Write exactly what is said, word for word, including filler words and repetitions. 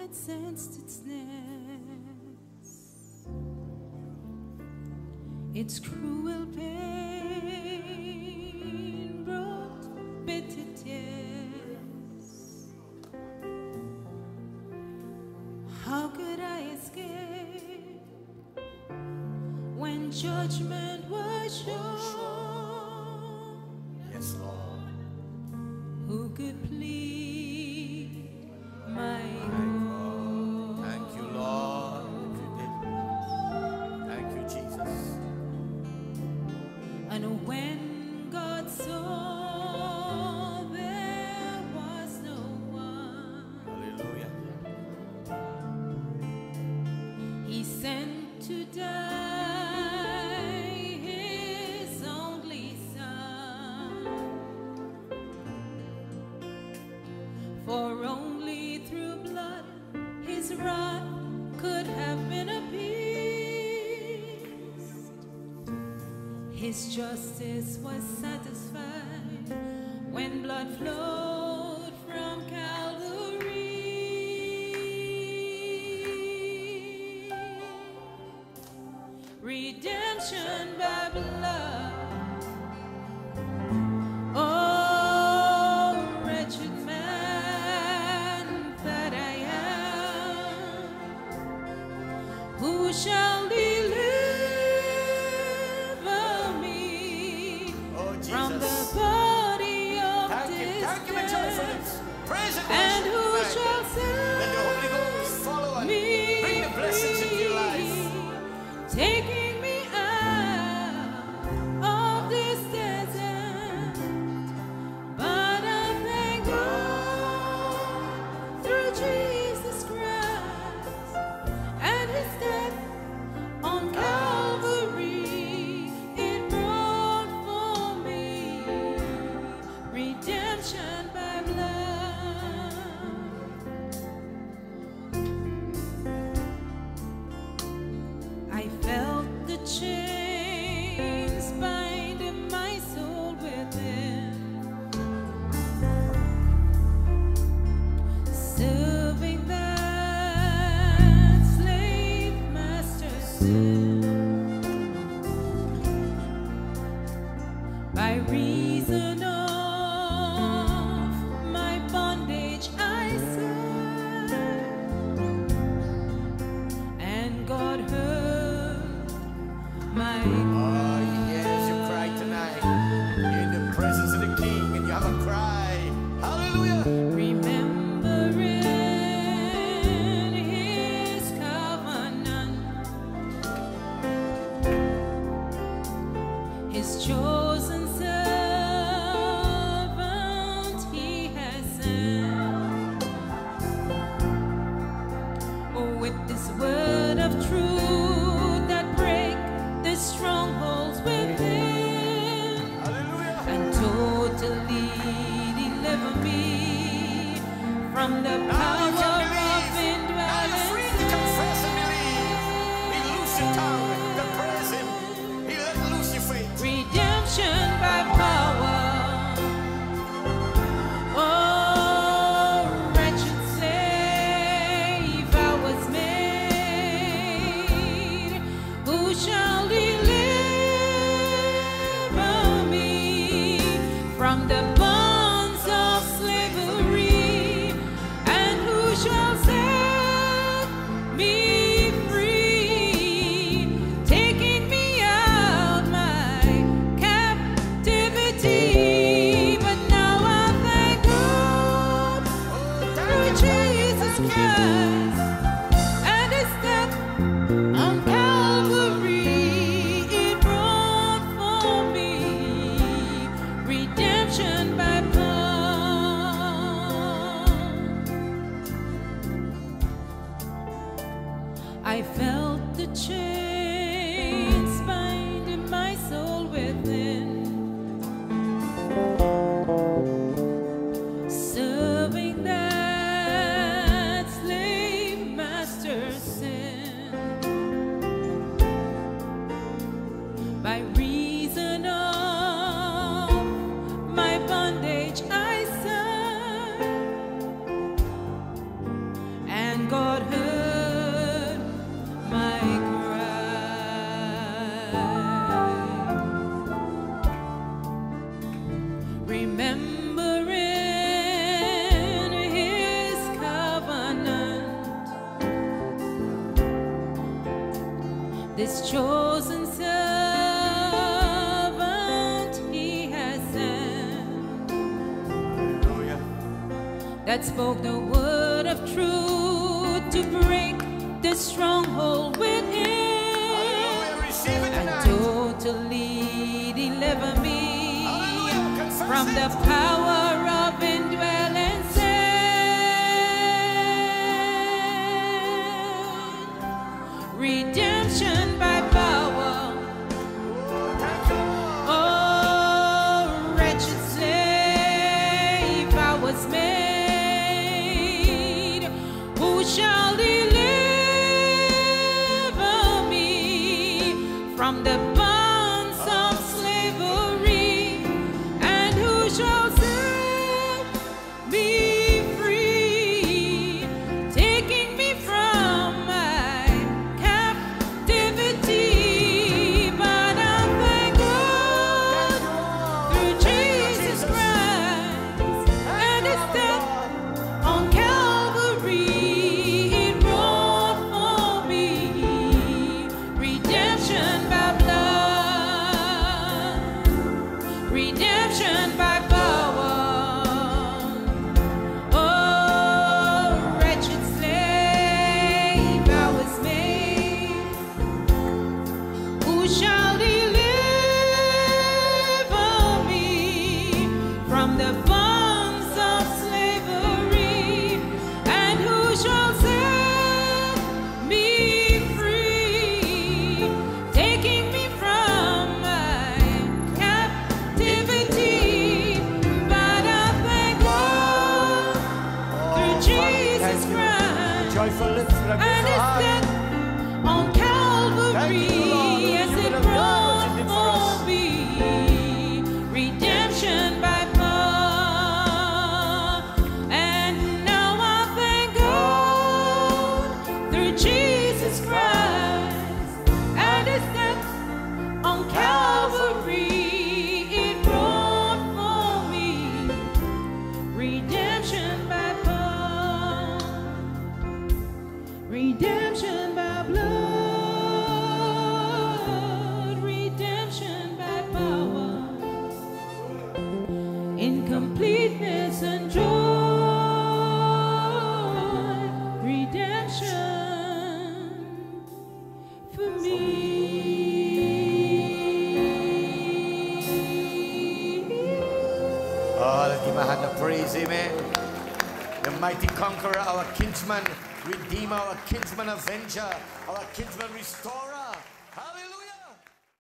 had sensed its nests, its cruel pain brought bitter tears. How could I escape when judgment was sure? Yes, Lord. Who could plead my cause? Thank you, Lord. Thank you, Jesus. And when God saw there was no one, Hallelujah. He sent to die His only Son. For only through blood His wrath could have been appeased. His justice was satisfied when blood flowed from Calvary. Redemption by blood. Oh, wretched man that I am, who shall deliver me Oh, from the Jesus. body of Thank you. Thank you, my joyful despair? lips. Praise and And worship who tonight. shall Let the Holy Ghost follow set and me bring the blessings into your life. free, taking me out of this desert? But I thank God through Jesus Christ and His death on Calvary. It brought for me redemption by blood. I felt the chains binding my soul within, serving that slave master's sin. By reason of my bondage I served, and God heard my Oh, yes, you cry tonight. You're in the presence of the King and you have a cry. Hallelujah. remembering His covenant, His chosen servant He has sent. Oh, with this word of truth that break the strongholds within, Hallelujah. and totally deliver me from the Now power you can of believe. Now you're free to confess and believe. He loose your tongue to praise Him. He let loose your faith. redemption by power. Oh, wretched slave I was made, who shall deliver me from the bonds of slavery, and who shall set me free, taking me out my captivity? But now I thank God through Jesus Christ and His death on Calvary. It brought for me redemption remembering his covenant, this chosen servant he has sent, Hallelujah. that spoke the word of truth to break the stronghold within Hallelujah. Receive it and tonight. totally deliver me Hallelujah. Confess from it. the power of indwelling sin. Redemption by power. Thank you, Lord. Oh, wretched slave, I was made. Who shall deliver me from the bonds of slavery? And who shall set me free, taking me from my captivity? But I thank God through Jesus Christ and His death on Calvary. It wrought for me redemption by blood, redemption by power. Oh, wretched slave, I was made. Who shall deliver me from the bonds of slavery? And who shall set me free, taking me from my captivity? But I thank God through Jesus Thank you. Christ Joyful lips, let me and His high. death on Calvary, Thank you, Lord. as You it would have done brought what you did for for us. me redemption by blood. And now I thank God through Jesus Christ and His death on Calvary. It brought for me redemption by blood, redemption by blood, redemption by power, in completeness and joy, redemption for me. Oh, let him hand the praise, amen. The mighty conqueror, our kinsman, redeemer, our kinsman avenger, our kinsman restorer.